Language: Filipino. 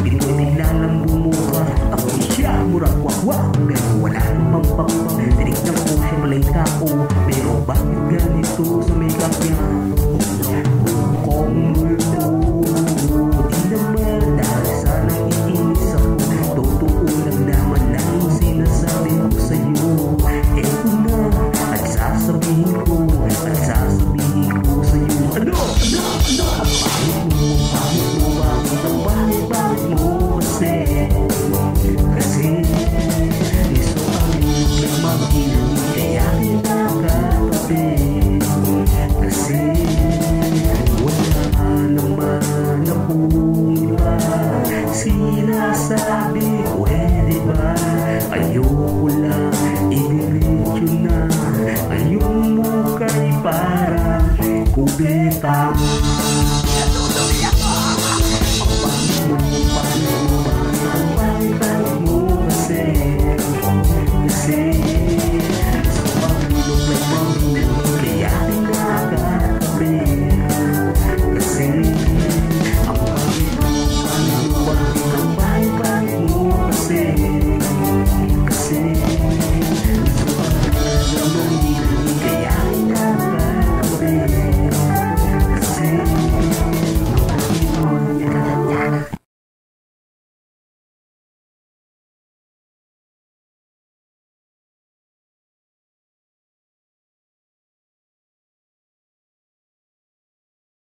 Piling ko'y tiglalang bumuka. Ako siya, murang wakwak. Pero wala namang pakpak. Tinignan ko siya malayka ko. Pero bakit ganito sa makeup niya? Kung multo, di naman dahil sanang iinis ako. Totoo lang naman ang sinasabi ko sa'yo. Eto na, at sasabihin ko sa'yo. Ano? Bakit mo kasi? Kasi gusto kami magmagilin, kaya kita katabi. Kasi wala naman akong iba. Sinasabi, pwede ba? Ayoko lang, i-diretso na. Ayong muka'y parang kubetang